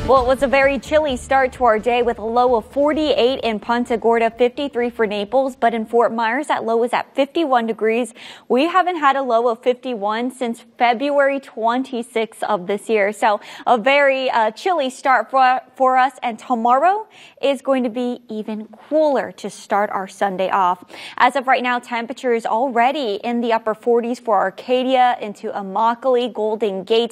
Well, it was a very chilly start to our day with a low of 48 in Punta Gorda, 53 for Naples, but in Fort Myers that low is at 51 degrees. We haven't had a low of 51 since February 26th of this year. So a very chilly start for us, and tomorrow is going to be even cooler to start our Sunday off. As of right now, temperatures already in the upper 40s for Arcadia, into Immokalee, Golden Gate,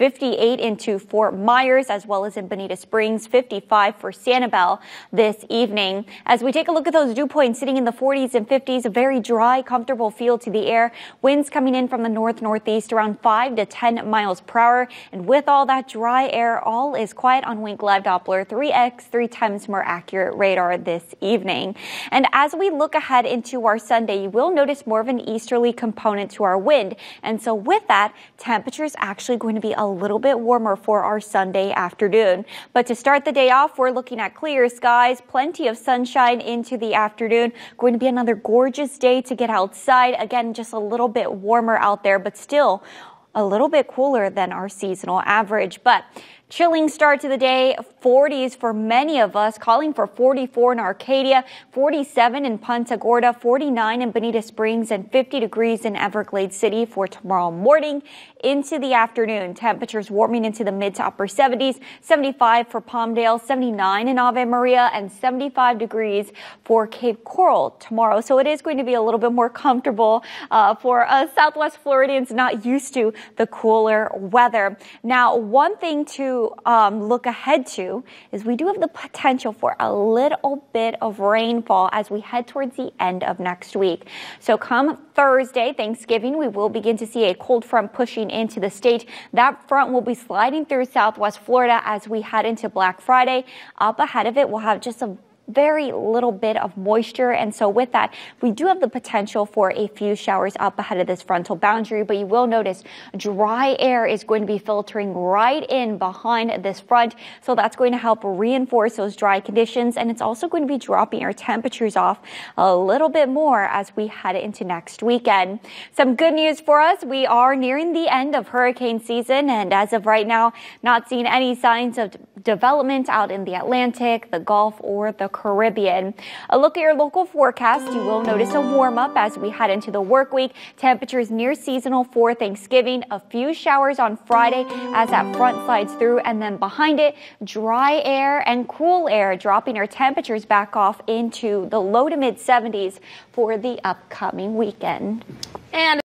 58 into Fort Myers, as well as in Bonita Springs, 55 for Sanibel this evening. As we take a look at those dew points sitting in the 40s and 50s, a very dry, comfortable feel to the air. Winds coming in from the north-northeast around 5 to 10 miles per hour. And with all that dry air, all is quiet on Wink Live Doppler 3X, 3 times more accurate radar this evening. And as we look ahead into our Sunday, you will notice more of an easterly component to our wind. And so with that, temperatures actually going to be a little bit warmer for our Sunday afternoon. But to start the day off, we're looking at clear skies, plenty of sunshine into the afternoon. Going to be another gorgeous day to get outside. Again, just a little bit warmer out there, but still a little bit cooler than our seasonal average. But chilling start to the day, 40s for many of us, calling for 44 in Arcadia, 47 in Punta Gorda, 49 in Bonita Springs, and 50 degrees in Everglades City for tomorrow morning into the afternoon. Temperatures warming into the mid to upper 70s, 75 for Palmdale, 79 in Ave Maria, and 75 degrees for Cape Coral tomorrow. So it is going to be a little bit more comfortable for us Southwest Floridians not used to the cooler weather. Now, one thing to look ahead to is we do have the potential for a little bit of rainfall as we head towards the end of next week. So come Thursday, Thanksgiving, we will begin to see a cold front pushing into the state. That front will be sliding through Southwest Florida as we head into Black Friday. Up ahead of it, we'll have just a very little bit of moisture, and so with that, we do have the potential for a few showers up ahead of this frontal boundary, but you will notice dry air is going to be filtering right in behind this front, so that's going to help reinforce those dry conditions, and it's also going to be dropping our temperatures off a little bit more as we head into next weekend. Some good news for us, we are nearing the end of hurricane season, and as of right now, not seeing any signs of development out in the Atlantic, the Gulf, or the Caribbean. A look at your local forecast, you will notice a warm up as we head into the work week. Temperatures near seasonal for Thanksgiving. A few showers on Friday as that front slides through, and then behind it, dry air and cool air, dropping our temperatures back off into the low to mid 70s for the upcoming weekend. And